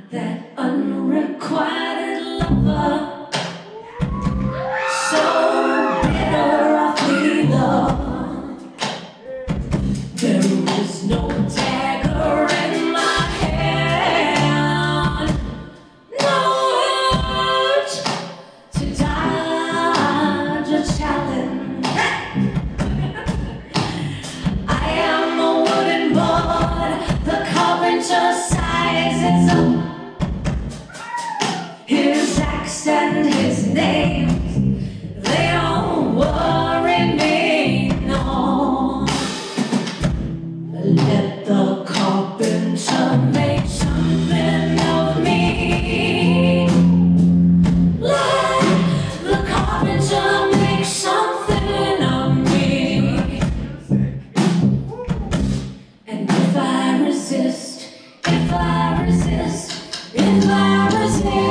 that unrequited lover, so bitter I feel love. There is no dagger in my hand, no urge to dodge a challenge. I am a wooden board, the carpenter sizes up his axe and his name. They don't worry me, no. Let the carpenter make something of me. Let the carpenter make something of me. And if I resist, if I resist, if I resist,